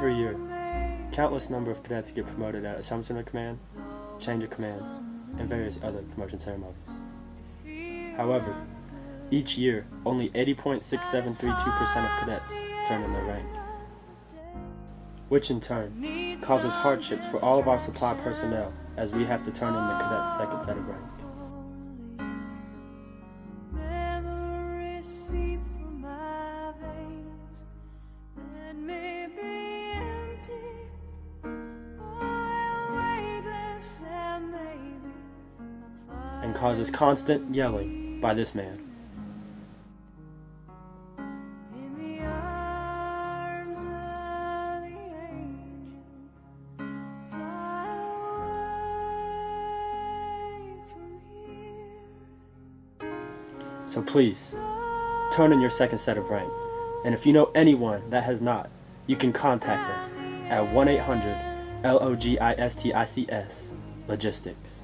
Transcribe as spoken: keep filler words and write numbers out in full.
Every year, countless number of cadets get promoted at Assumption of Command, Change of Command, and various other promotion ceremonies. However, each year, only eighty point six seven three two percent of cadets turn in their rank, which in turn causes hardships for all of our supply personnel as we have to turn in the cadets' second set of rank. And causes constant yelling by this man. So please, turn in your second set of rank, and if you know anyone that has not, you can contact us at one eight hundred L O G I S T I C S Logistics.